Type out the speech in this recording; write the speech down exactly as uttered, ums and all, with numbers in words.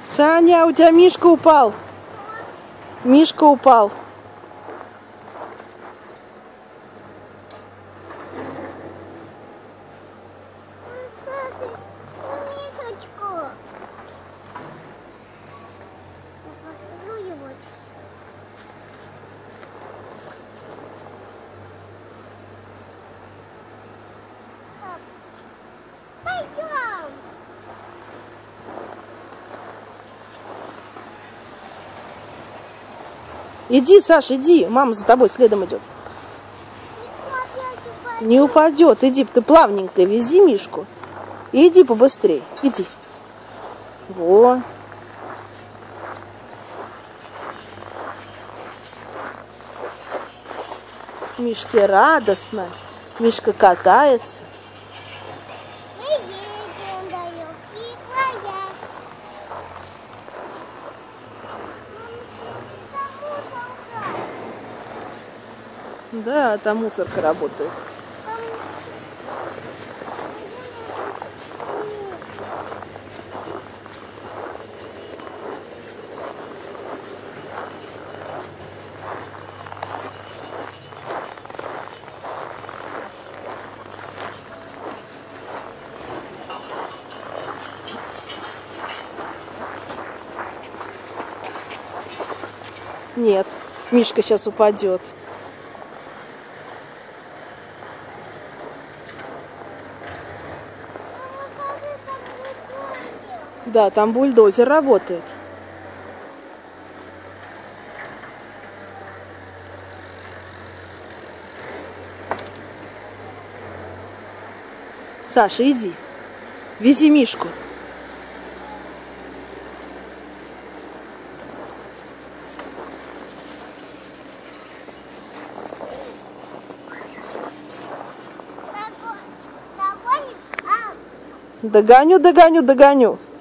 Саня, у тебя Мишка упал. Мишка упал. Иди, Саша, иди. Мама за тобой следом идет. Не упадет. Иди, ты плавненько вези Мишку. И иди побыстрее. Иди. Во. Мишке радостно. Мишка катается. Да, там мусорка работает. Нет, Мишка сейчас упадет. Да, там бульдозер работает. Саша, иди. Вези Мишку. Догоню, догоню, догоню.